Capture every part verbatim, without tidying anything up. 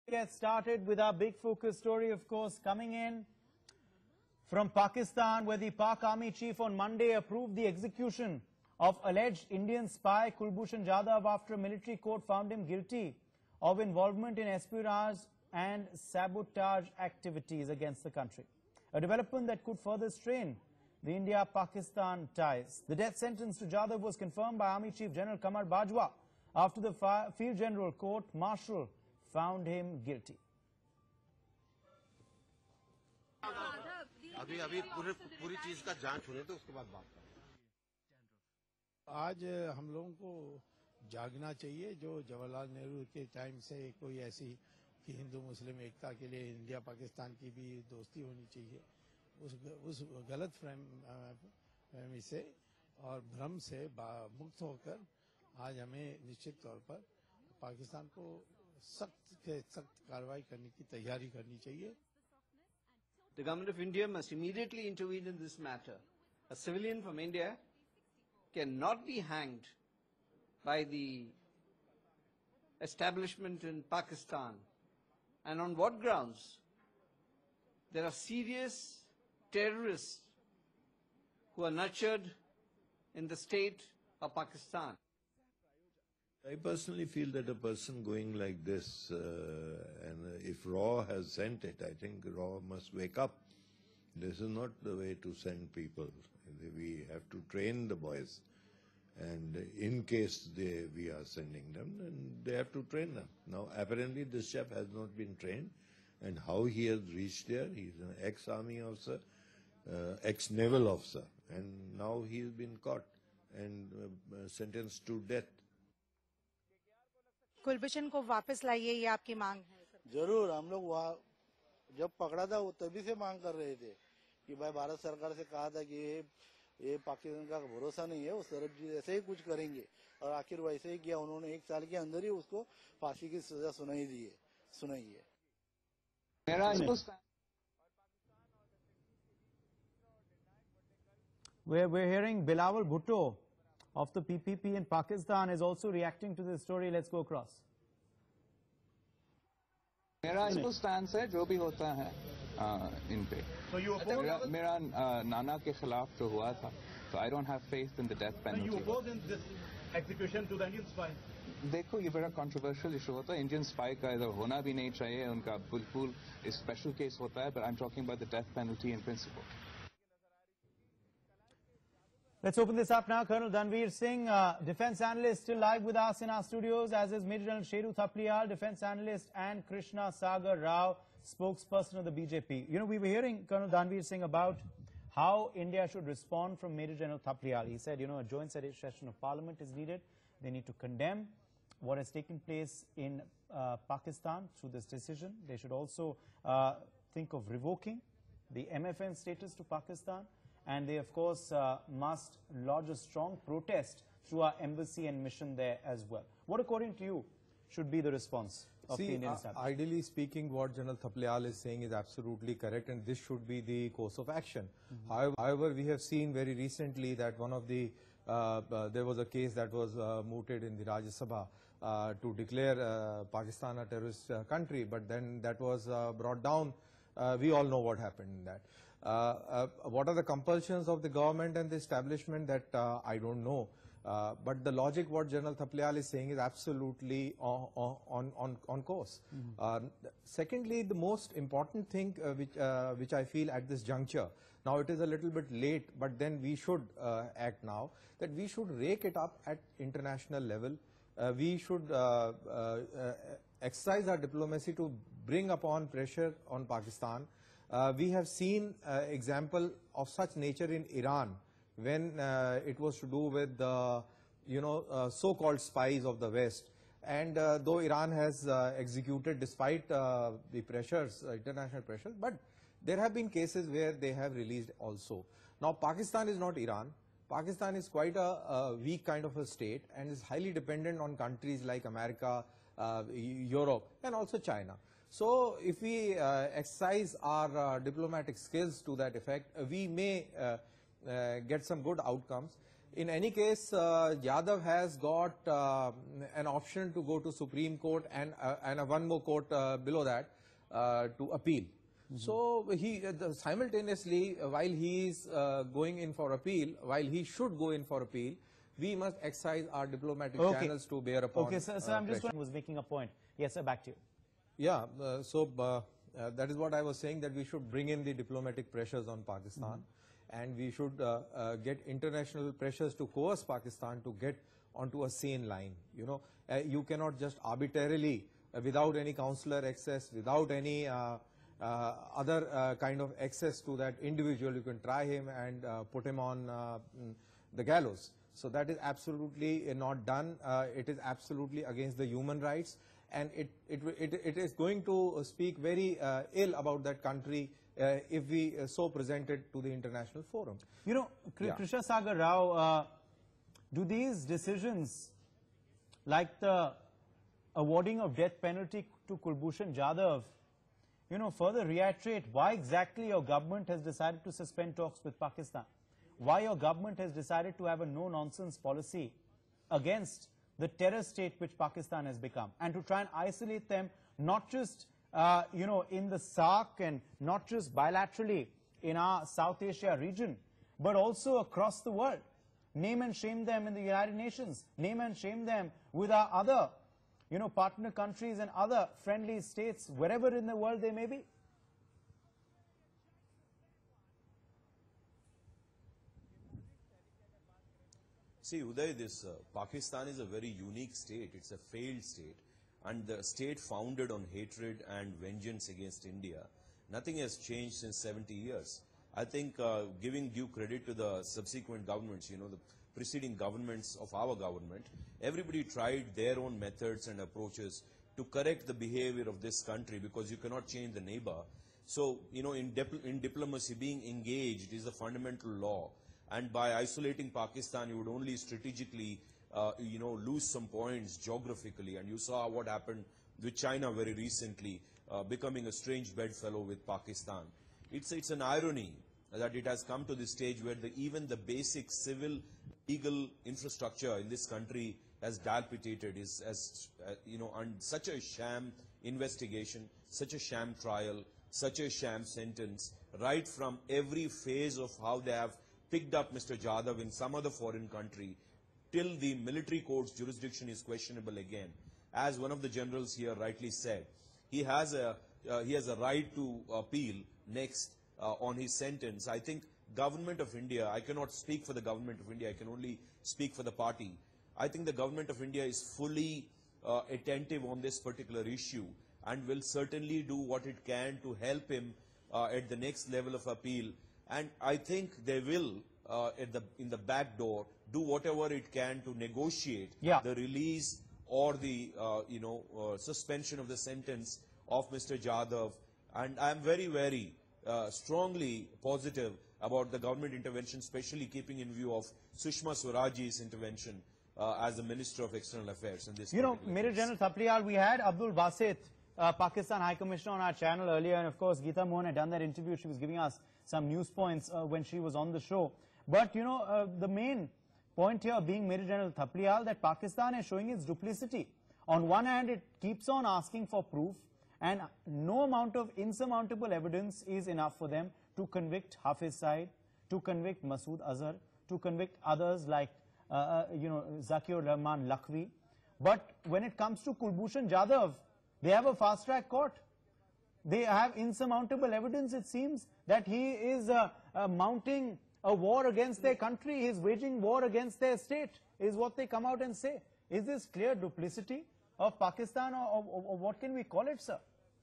Get started with our big focus story, of course, coming in from Pakistan, where the Pak Army Chief on Monday approved the execution of alleged Indian spy Kulbhushan Jadhav after a military court found him guilty of involvement in espionage and sabotage activities against the country. A development that could further strain the India-Pakistan ties. The death sentence to Jadhav was confirmed by Army Chief General Qamar Bajwa after the Field General Court Martial found him guilty. अभी अभी पूरी पूरी चीज का जांच होने तो उसके बाद बात करें। आज हम लोगों को जागना चाहिए। जो जवाहरलाल नेहरू के टाइम से कोई ऐसी कि हिंदू मुस्लिम एकता के लिए इंडिया पाकिस्तान की भी दोस्ती होनी चाहिए, उस उस गलत फहमी से और भ्रम से मुक्त होकर आज हमें निश्चित तौर पर पाकिस्तान को सख्त से सख्त कार्रवाई करने की तैयारी करनी चाहिए। The government of India must immediately intervene in this matter. A civilian from India cannot be hanged by the establishment in Pakistan. And on what grounds? There are serious terrorists who are nurtured in the state of Pakistan. I personally feel that a person going like this, uh, and if R A W has sent it, I think R A W must wake up. This is not the way to send people. We have to train the boys. And in case they, we are sending them, then they have to train them. Now, apparently this chap has not been trained. And how he has reached there, he's an ex-army officer, uh, ex-naval officer. And now he has been caught and uh, sentenced to death. Kulbhushan को वापस लाइए, ये आपकी मांग है? जरूर। हम लोग वहाँ जब पकड़ा था वो तभी से मांग कर रहे थे कि भाई भारत सरकार से कहा था कि ये ये पाकिस्तान का भरोसा नहीं है, उस तरफ जी ऐसे ही कुछ करेंगे और आखिर वैसे ही किया। उन्होंने एक साल के अंदर ही उसको फांसी की सजा सुनाई दी है सुनाई है We're, we're hearing Bilawal Bhutto of the P P P in Pakistan is also reacting to this story. Let's go across. मेरा इसको स्टैंस है जो भी होता है इन पे। मेरा, मेरा नाना के खिलाफ जो हुआ था, तो I don't have faith in the death penalty. देखो, ये बड़ा कंट्रोवर्शियल इशू होता है। इंडियन स्पाई का इधर होना भी नहीं चाहिए, उनका बिल्कुल एक स्पेशल केस होता है, but I am talking about the death penalty in principle. Let's open this up now. Colonel Danveer Singh, uh, defense analyst, still live with us in our studios, as is Major General Sheru Thapliyal, defense analyst, and Krishna Sagar Rao, spokesperson of the B J P. You know, we were hearing Colonel Danveer Singh about how India should respond from Major General Thapliyal. He said, you know, a joint session of parliament is needed. They need to condemn what has taken place in uh, Pakistan through this decision. They should also uh, think of revoking the M F N status to Pakistan. And they, of course, uh, must lodge a strong protest through our embassy and mission there as well. What, according to you, should be the response of See, the Indian uh, establishment? Ideally speaking, what General Thapliyal is saying is absolutely correct, and this should be the course of action. Mm-hmm. However, however, we have seen very recently that one of the, uh, uh, there was a case that was uh, mooted in the Rajya Sabha uh, to declare uh, Pakistan a terrorist uh, country, but then that was uh, brought down. Uh, we all know what happened in that. Uh, uh, what are the compulsions of the government and the establishment, that uh, I don't know. Uh, but the logic what General Thapliyal is saying is absolutely on, on, on, on course. Mm-hmm. uh, secondly, the most important thing uh, which, uh, which I feel at this juncture, now it is a little bit late, but then we should uh, act now, that we should rake it up at international level. Uh, we should uh, uh, uh, exercise our diplomacy to bring upon pressure on Pakistan. Uh, we have seen uh, example of such nature in Iran when uh, it was to do with the, you know, uh, so-called spies of the West. And uh, though Iran has uh, executed despite uh, the pressures, uh, international pressures, but there have been cases where they have released also. Now, Pakistan is not Iran. Pakistan is quite a, a weak kind of a state and is highly dependent on countries like America, uh, Europe, and also China. So, if we uh, exercise our uh, diplomatic skills to that effect, uh, we may uh, uh, get some good outcomes. in any case, uh, Jadhav has got uh, an option to go to Supreme Court and uh, and a one more court uh, below that uh, to appeal. Mm-hmm. So he uh, the, simultaneously, uh, while he is uh, going in for appeal, while he should go in for appeal, we must exercise our diplomatic okay. channels to bear upon. Okay, sir. So uh, I'm just was making a point. Yes, sir. Back to you. Yeah. Uh, so uh, uh, that is what I was saying, that we should bring in the diplomatic pressures on Pakistan. Mm-hmm. And we should uh, uh, get international pressures to coerce Pakistan to get onto a sane line. You know, uh, you cannot just arbitrarily, uh, without any consular access, without any uh, uh, other uh, kind of access to that individual, you can try him and uh, put him on uh, the gallows. So that is absolutely not done. Uh, it is absolutely against the human rights, and it it it, it is going to speak very uh, ill about that country. Uh, if we uh, so present it to the international forum. You know, Kr yeah. Krishna Sagar Rao, uh, do these decisions, like the awarding of death penalty to Kulbhushan Jadhav, you know, further reiterate why exactly your government has decided to suspend talks with Pakistan? Why your government has decided to have a no-nonsense policy against the terror state which Pakistan has become, and to try and isolate them, not just Uh, you know, in the SAARC and not just bilaterally in our South Asia region, but also across the world. Name and shame them in the United Nations. Name and shame them with our other, you know, partner countries and other friendly states, wherever in the world they may be. See, Uday, this uh, Pakistan is a very unique state. It's a failed state. And the state founded on hatred and vengeance against India. Nothing has changed since seventy years. I think uh, giving due credit to the subsequent governments, you know, the preceding governments of our government, everybody tried their own methods and approaches to correct the behavior of this country, because you cannot change the neighbor. So, you know, in, dip in diplomacy, being engaged is a fundamental law. And by isolating Pakistan, you would only strategically Uh, you know, lose some points geographically, and you saw what happened with China very recently, uh, becoming a strange bedfellow with Pakistan. It's it's an irony that it has come to this stage where the, even the basic civil legal infrastructure in this country has dilapidated, is as uh, you know, and such a sham investigation, such a sham trial, such a sham sentence, right from every phase of how they have picked up Mister Jadhav in some other foreign country, till the military court's jurisdiction is questionable again. As one of the generals here rightly said, he has a, uh, he has a right to appeal next uh, on his sentence. I think government of India, I cannot speak for the government of India, I can only speak for the party. I think the government of India is fully uh, attentive on this particular issue, and will certainly do what it can to help him uh, at the next level of appeal. And I think they will, uh, at the, in the back door, do whatever it can to negotiate yeah. the release or the uh, you know uh, suspension of the sentence of Mister Jadhav. And I am very, very uh, strongly positive about the government intervention, especially keeping in view of Sushma Swaraj's intervention uh, as the Minister of External Affairs in this. You know, Major General Thapliyal, we had Abdul Basit, uh, Pakistan High Commissioner, on our channel earlier, and of course Geeta Mohan had done that interview. She was giving us some news points uh, when she was on the show. But you know, uh, the main point here being, Major General Thapliyal, that Pakistan is showing its duplicity. On one hand, it keeps on asking for proof, and no amount of insurmountable evidence is enough for them to convict Hafiz side, to convict Masood Azhar, to convict others like, uh, uh, you know, Zakir Rahman Lakhvi. But when it comes to Kulbhushan Jadhav, they have a fast-track court. They have insurmountable evidence, it seems, that he is uh, uh, mounting a war against their country, he is waging war against their state, is what they come out and say. Is this clear duplicity of Pakistan, or, or, or what can we call it, sir?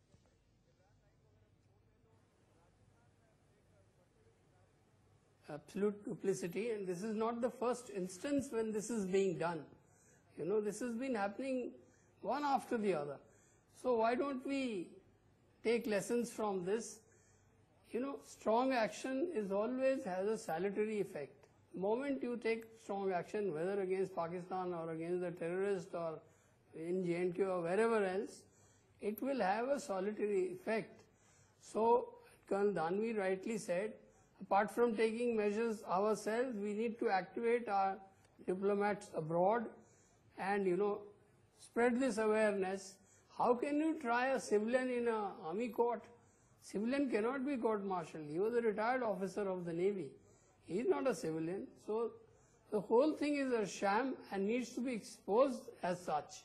Absolute duplicity, and this is not the first instance when this is being done. You know, this has been happening one after the other. So why don't we take lessons from this? You know, strong action is always has a salutary effect. The moment you take strong action, whether against Pakistan or against the terrorist or in J and K or wherever else, it will have a salutary effect. So, Colonel Danvi rightly said, Apart from taking measures ourselves, we need to activate our diplomats abroad and, you know, spread this awareness. How can you try a civilian in an army court? Civilian cannot be court-martialed. He was a retired officer of the Navy. He is not a civilian. So the whole thing is a sham and needs to be exposed as such.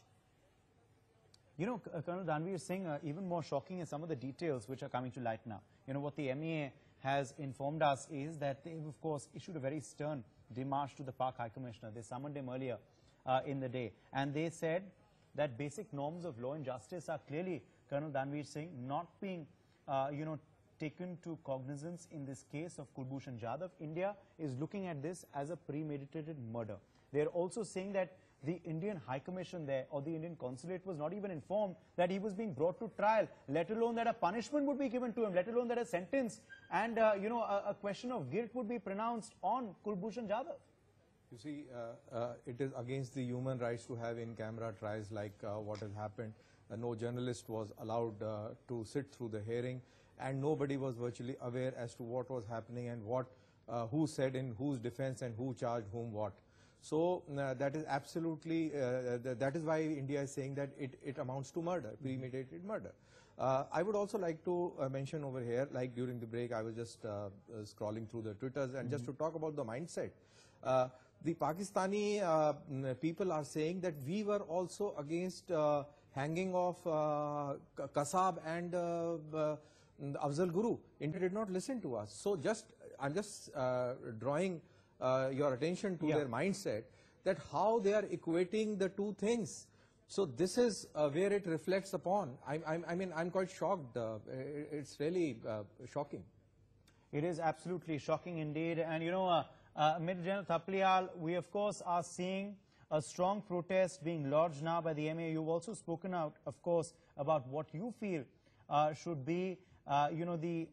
You know, uh, Colonel Danveer Singh, uh, even more shocking is some of the details which are coming to light now. You know, what the M E A has informed us is that they, of course, issued a very stern démarche to the Pak High Commissioner. They summoned him earlier uh, in the day. And they said that basic norms of law and justice are clearly, Colonel Danveer Singh, not being, uh, you know, taken to cognizance in this case of Kulbhushan Jadhav. India is looking at this as a premeditated murder. They are also saying that the Indian High Commission there or the Indian Consulate was not even informed that he was being brought to trial, let alone that a punishment would be given to him, let alone that a sentence and, uh, you know, a, a question of guilt would be pronounced on Kulbhushan Jadhav. You see, uh, uh, it is against the human rights to have in-camera trials like uh, what has happened. Uh, no journalist was allowed uh, to sit through the hearing, and nobody was virtually aware as to what was happening and what, uh, who said in whose defense and who charged whom what. So uh, that is absolutely, uh, th that is why India is saying that it, it amounts to murder, premeditated murder. Uh, I would also like to uh, mention over here, like during the break, I was just uh, uh, scrolling through the Twitters and mm-hmm. just to talk about the mindset. Uh, the Pakistani uh, people are saying that we were also against uh, hanging of uh, Kasab and uh, uh, Afzal Guru. India did not listen to us. So just, I'm just uh, drawing uh, your attention to yeah. their mindset, that how they are equating the two things. So this is uh, where it reflects upon. I, I, I mean, I'm quite shocked. Uh, it's really uh, shocking. It is absolutely shocking indeed. And you know, uh, uh, Major General Thapliyal, we of course are seeing a strong protest being lodged now by the M A. You've also spoken out, of course, about what you feel uh, should be, uh, you know, the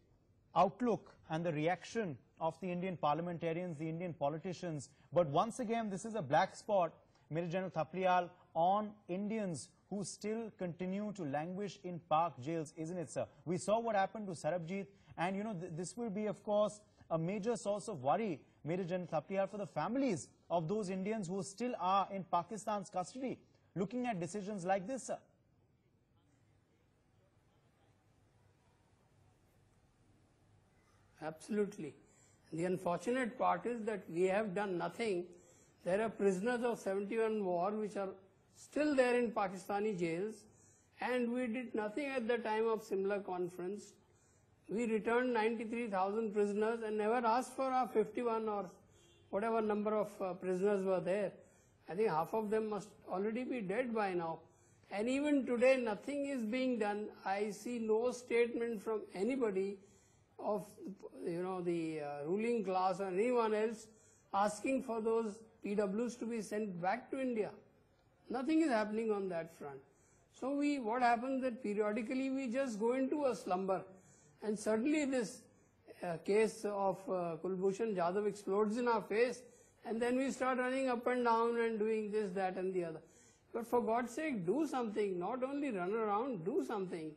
outlook and the reaction of the Indian parliamentarians, the Indian politicians. But once again, this is a black spot, Major General Thapliyal, on Indians who still continue to languish in Pak jails, isn't it, sir? We saw what happened to Sarabjit, and you know, th this will be, of course, a major source of worry, Major General Thapliyal, for the families of those Indians who still are in Pakistan's custody, looking at decisions like this, sir. Absolutely. The unfortunate part is that we have done nothing. There are prisoners of seventy-one war which are still there in Pakistani jails, and we did nothing at the time of Simla conference. We returned ninety-three thousand prisoners and never asked for our fifty-one or whatever number of uh, prisoners were there. I think half of them must already be dead by now. And even today nothing is being done. I see no statement from anybody of, you know, the uh, ruling class or anyone else asking for those P Ws to be sent back to India. Nothing is happening on that front. So we, what happens that periodically we just go into a slumber, and suddenly this uh, case of uh, Kulbhushan Jadhav explodes in our face, and then we start running up and down and doing this, that and the other. But for God's sake, do something, not only run around, do something.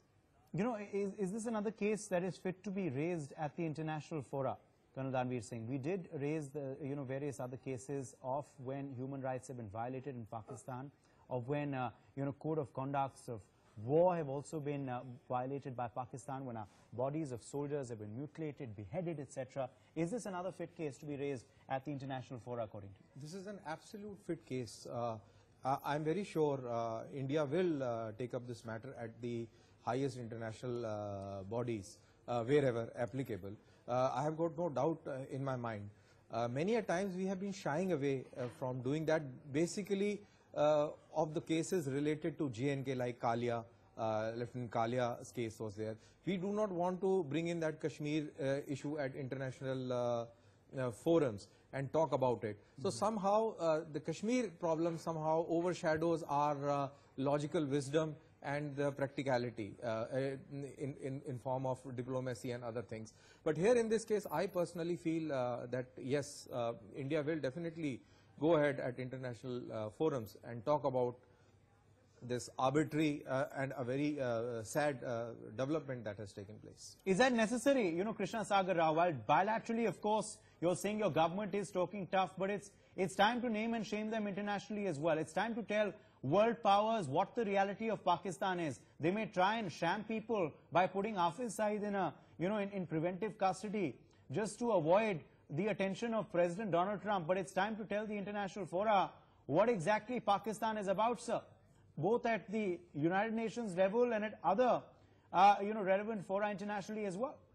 You know, is, is this another case that is fit to be raised at the international fora, Colonel Danveer Singh? We did raise the, you know, various other cases of when human rights have been violated in Pakistan, of when, uh, you know, code of conducts of war have also been uh, violated by Pakistan, when our bodies of soldiers have been mutilated, beheaded, et cetera. Is this another fit case to be raised at the international fora, according to you? This is an absolute fit case. Uh, I'm very sure uh, India will uh, take up this matter at the highest international uh, bodies, uh, wherever applicable. Uh, I have got no doubt uh, in my mind. Uh, many a times we have been shying away uh, from doing that, basically uh, of the cases related to J N K, like Kalia, uh, Lieutenant Kalia's case was there. We do not want to bring in that Kashmir uh, issue at international uh, uh, forums and talk about it. So mm-hmm. somehow uh, the Kashmir problem somehow overshadows our uh, logical wisdom and the practicality uh, in, in, in form of diplomacy and other things. But here in this case, I personally feel uh, that yes, uh, India will definitely go ahead at international uh, forums and talk about this arbitrary uh, and a very uh, sad uh, development that has taken place. Is that necessary? You know, Krishna Sagar Rao, while bilaterally, of course, you're saying your government is talking tough, but it's, it's time to name and shame them internationally as well. It's time to tell world powers what the reality of Pakistan is. They may try and sham people by putting Hafiz Saeed in a, you know, in, in preventive custody just to avoid the attention of President Donald Trump. But it's time to tell the international fora what exactly Pakistan is about, sir, both at the United Nations level and at other, uh, you know, relevant fora internationally as well.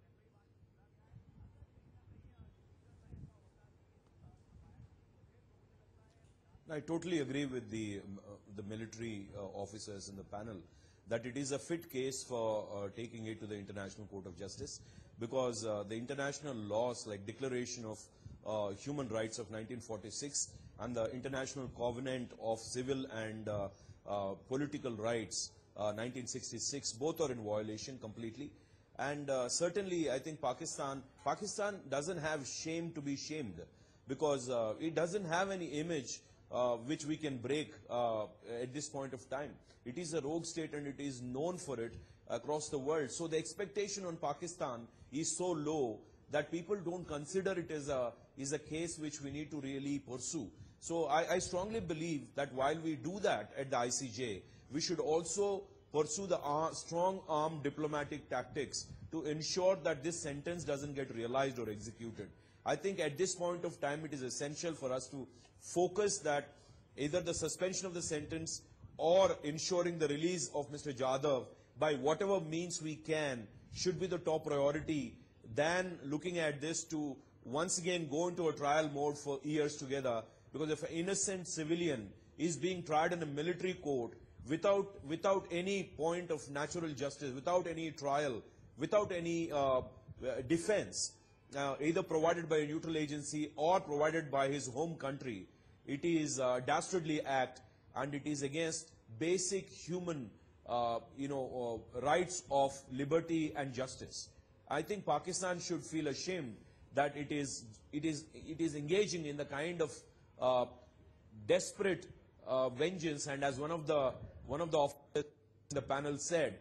I totally agree with the, uh, the military uh, officers in the panel that it is a fit case for uh, taking it to the International Court of Justice, because uh, the international laws like Declaration of uh, Human Rights of nineteen forty-six and the International Covenant of Civil and uh, uh, Political Rights uh, nineteen sixty-six, both are in violation completely. And uh, certainly I think Pakistan, Pakistan doesn't have shame to be shamed, because uh, it doesn't have any image Uh, which we can break uh, at this point of time. It is a rogue state and it is known for it across the world. So the expectation on Pakistan is so low that people don't consider it as a, is a case which we need to really pursue. So I, I strongly believe that while we do that at the I C J, we should also pursue the uh, strong arm diplomatic tactics to ensure that this sentence doesn't get realized or executed. I think at this point of time it is essential for us to focus that either the suspension of the sentence or ensuring the release of Mister Jadhav by whatever means we can should be the top priority than looking at this to once again go into a trial mode for years together. Because if an innocent civilian is being tried in a military court without, without any point of natural justice, without any trial, without any uh, defense, Uh, either provided by a neutral agency or provided by his home country, it is a dastardly act and it is against basic human uh, you know, uh, rights of liberty and justice. I think Pakistan should feel ashamed that it is, it is, it is engaging in the kind of uh, desperate uh, vengeance, and as one of the, one of the officers in the panel said,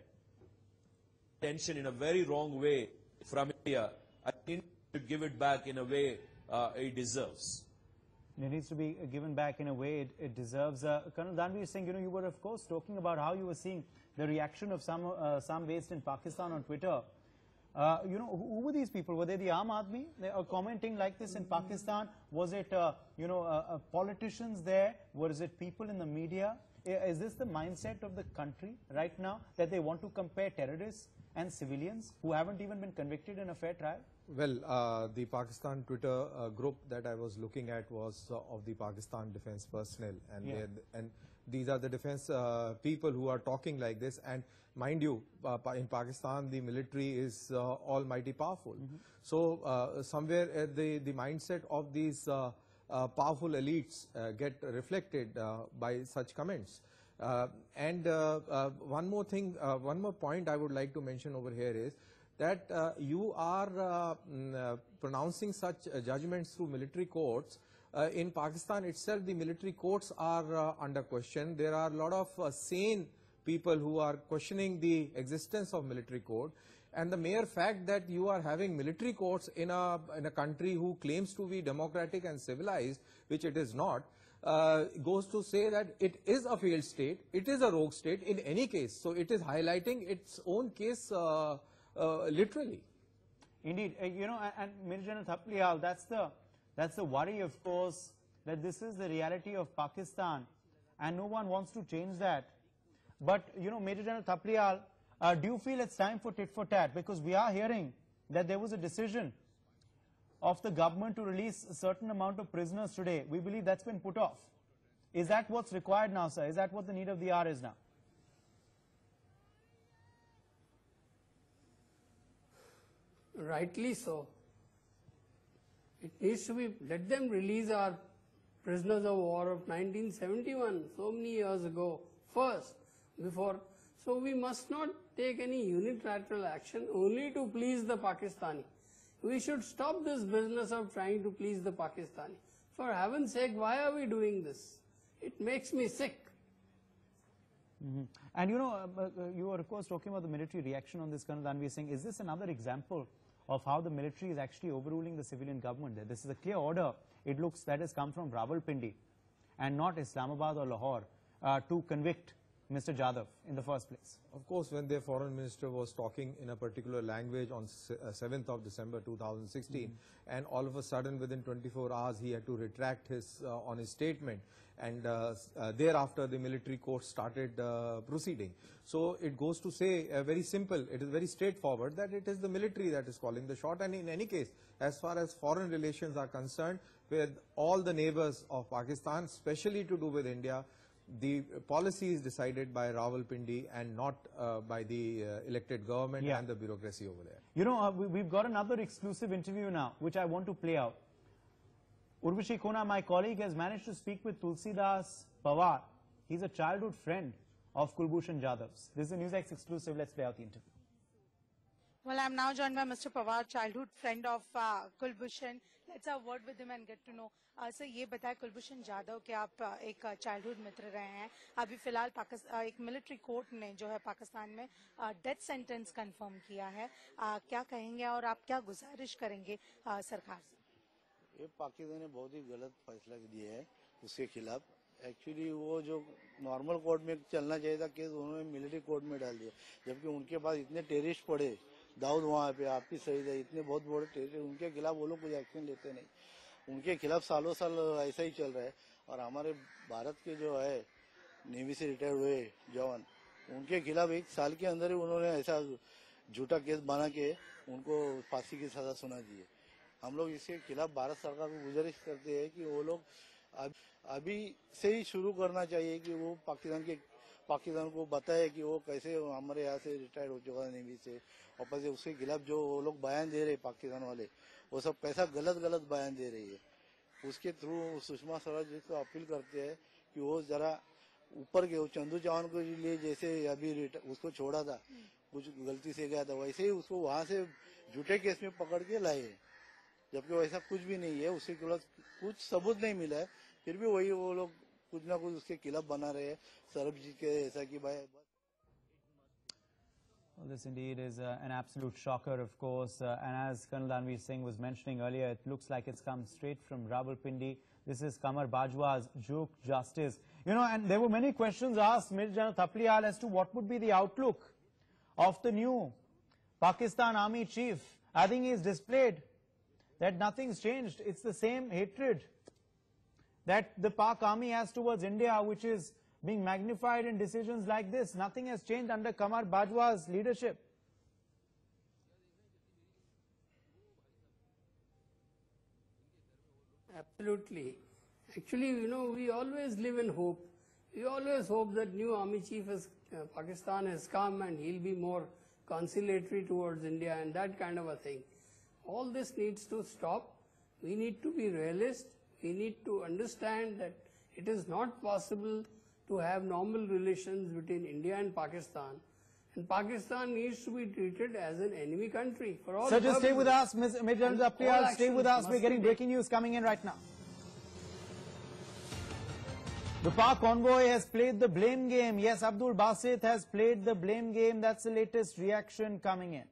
attention in a very wrong way from India. I think to give it back in a way uh, it deserves. It needs to be given back in a way it, it deserves. Uh, Colonel Danveer Singh, you know, you were of course talking about how you were seeing the reaction of some uh, some based in Pakistan on Twitter. Uh, you know, who, who were these people? Were they the Aam Aadmi? They are commenting like this in Pakistan. Was it, uh, you know, uh, uh, politicians there? Was it people in the media? Is this the mindset of the country right now, that they want to compare terrorists and civilians who haven't even been convicted in a fair trial? Well, uh, the Pakistan Twitter uh, group that I was looking at was uh, of the Pakistan defense personnel, and yeah. and these are the defense uh, people who are talking like this. And mind you, uh, in Pakistan the military is uh, almighty powerful. Mm-hmm. So uh, somewhere uh, the the mindset of these uh, uh, powerful elites uh, get reflected uh, by such comments. Uh, and uh, uh, one more thing, uh, one more point I would like to mention over here is that uh, you are uh, mm, uh, pronouncing such uh, judgments through military courts. Uh, in Pakistan itself, the military courts are uh, under question. There are a lot of uh, sane people who are questioning the existence of military court. And the mere fact that you are having military courts in a, in a country who claims to be democratic and civilized, which it is not, uh, goes to say that it is a failed state, it is a rogue state in any case. So it is highlighting its own case uh, uh, literally. Indeed, uh, you know, and, and Major General Thapliyal, that's the, that's the worry, of course, that this is the reality of Pakistan, and no one wants to change that. But, you know, Major General Thapliyal, uh, do you feel it's time for tit for tat? Because we are hearing that there was a decision of the government to release a certain amount of prisoners today. We believe that's been put off. Is that what's required now, sir? Is that what the need of the hour is now? Rightly so. It needs to be, let them release our prisoners of war of nineteen seventy-one, so many years ago, first, before. So we must not take any unilateral action only to please the Pakistani. We should stop this business of trying to please the Pakistani. For heaven's sake, why are we doing this? It makes me sick. Mm-hmm. And you know, uh, uh, you were of course talking about the military reaction on this, Colonel Danveer Singh. Is this another example of how the military is actually overruling the civilian government there? This is a clear order, it looks, that has come from Rawalpindi and not Islamabad or Lahore uh, to convict Mister Jadhav in the first place. Of course, when their foreign minister was talking in a particular language on seventh of December two thousand sixteen, mm-hmm. and all of a sudden within twenty-four hours he had to retract his uh, on his statement, and uh, uh, thereafter the military court started uh, proceeding. So it goes to say uh, very simple, it is very straightforward that it is the military that is calling the shot, and in any case, as far as foreign relations are concerned, with all the neighbors of Pakistan, especially to do with India, the policy is decided by Rawalpindi and not uh, by the uh, elected government yeah. and the bureaucracy over there. You know, uh, we, we've got another exclusive interview now, which I want to play out. Urvashi Khona, my colleague, has managed to speak with Tulsidas Pawar. He's a childhood friend of Kulbhushan Jadhav's. This is a NewsX exclusive. Let's play out the interview. Well, I'm now joined by Mister Pawar, childhood friend of uh, Kulbhushan. Let's have a word with him and get to know. Uh, sir, ये बताएं कुलभूषण जाधव के आप uh, एक childhood मित्र रहे हैं. अभी फिलहाल पाकिस्तान एक मिलिट्री कोर्ट ने जो है पाकिस्तान में डेथ सेंटेंस कंफर्म किया है. uh, क्या कहेंगे और आप क्या गुजारिश करेंगे uh, सरकार से? ये पाकिस्तान ने बहुत ही गलत फैसला दिया है उसके खिलाफ. एक्चुअली वो जो नॉर्मल कोर्ट में चलना चाहिए था केस, उन्होंने मिलिट्री कोर्ट में डाल दिया, जबकि उनके पास इतने टेररिस्ट पड़े. दाऊद वहाँ पे आपकी शहीद है, इतने बहुत बड़े टेररिस्ट, उनके खिलाफ वो लोग कुछ एक्शन लेते नहीं. उनके खिलाफ सालों साल ऐसा ही चल रहा है. और हमारे भारत के जो है नेवी से रिटायर्ड हुए जवान, उनके खिलाफ एक साल के अंदर ही उन्होंने ऐसा झूठा केस बना के उनको फांसी की सजा सुना दी है. हम लोग इसके खिलाफ भारत सरकार को गुजारिश करते हैं कि वो लोग अभी से ही शुरू करना चाहिए कि वो पाकिस्तान के पाकिस्तान को बताए कि वो कैसे हमारे यहाँ से रिटायर्ड हो चुका है नेवी से, और फिर उसके खिलाफ जो वो लोग बयान दे रहे पाकिस्तान वाले, वो सब कैसा गलत गलत बयान दे रही है. उसके थ्रू सुषमा स्वराज जी को अपील करते हैं कि वो जरा ऊपर के चंदू चौहान को लिए जैसे अभी उसको छोड़ा था, कुछ गलती से गया था, वैसे ही उसको वहां से झूठे केस में पकड़ के लाए, जबकि वैसा कुछ भी नहीं है. उसके खिलाफ कुछ सबूत नहीं मिला है, फिर भी वही वो लोग कुछ ना कुछ उसके खिलाफ बना रहे हैं सरबजीत के ऐसा कि भाई. Well, this indeed is uh, an absolute shocker, of course, uh, and as Colonel Danveer Singh was mentioning earlier, it looks like it's come straight from Rawalpindi. This is Qamar Bajwa's joke justice. You know, and there were many questions asked Major General Thapliyal as to what would be the outlook of the new Pakistan Army chief. I think he's displayed that nothing's changed. It's the same hatred that the Pak Army has towards India, which is being magnified in decisions like this. Nothing has changed under Qamar Bajwa's leadership. Absolutely. Actually, you know, we always live in hope. We always hope that new army chief of uh, Pakistan has come and he'll be more conciliatory towards India and that kind of a thing. All this needs to stop. We need to be realist. We need to understand that it is not possible to have normal relations between India and Pakistan. And Pakistan needs to be treated as an enemy country for all. Sir, just stay with us, Miz Major Thapliyal, stay with us. We're getting breaking news coming in right now. The Pak convoy has played the blame game. Yes, Abdul Basit has played the blame game. That's the latest reaction coming in.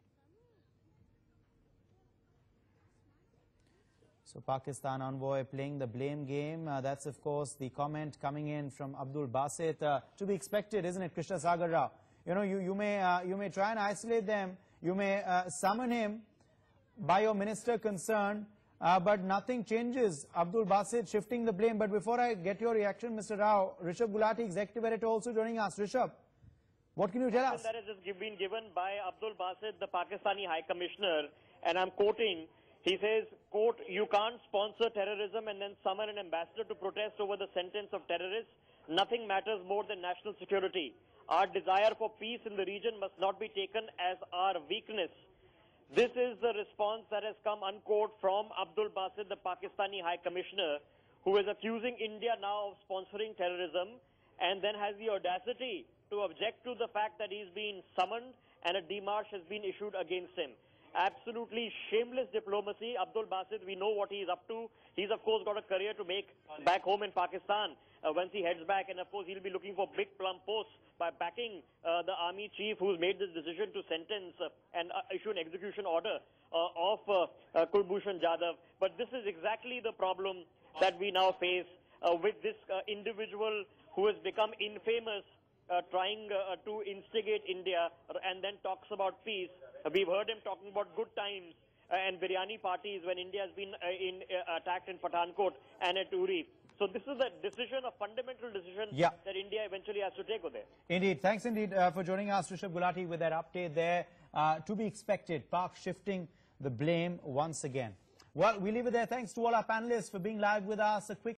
So Pakistan envoy playing the blame game. Uh, that's, of course, the comment coming in from Abdul Basit. Uh, to be expected, isn't it, Krishna Sagar Rao? You know, you, you, may, uh, you may try and isolate them. You may uh, summon him by your minister concerned, uh, but nothing changes. Abdul Basit shifting the blame. But before I get your reaction, Mister Rao, Rishabh Gulati, Executive Editor, also joining us. Rishabh, what can you tell us? That has just been given by Abdul Basit, the Pakistani High Commissioner, and I'm quoting. He says, quote, "You can't sponsor terrorism and then summon an ambassador to protest over the sentence of terrorists. Nothing matters more than national security. Our desire for peace in the region must not be taken as our weakness." This is the response that has come, unquote, from Abdul Basit, the Pakistani High Commissioner, who is accusing India now of sponsoring terrorism and then has the audacity to object to the fact that he's been summoned and a démarche has been issued against him. Absolutely shameless diplomacy. Abdul Basit, we know what he is up to. He's, of course, got a career to make back home in Pakistan uh, once he heads back. And, of course, he'll be looking for big plum posts by backing uh, the army chief who's made this decision to sentence uh, and uh, issue an execution order uh, of uh, uh, Kulbhushan Jadhav. But this is exactly the problem that we now face uh, with this uh, individual who has become infamous uh, trying uh, to instigate India and then talks about peace. Uh, we've heard him talking about good times uh, and biryani parties when India has been uh, in, uh, attacked in Pathankot and at Uri. So this is a decision, a fundamental decision yeah. that India eventually has to take over there. Indeed. Thanks indeed uh, for joining us, Rishabh Gulati, with that update there. Uh, to be expected, Pak shifting the blame once again. Well, we leave it there. Thanks to all our panelists for being live with us. A quick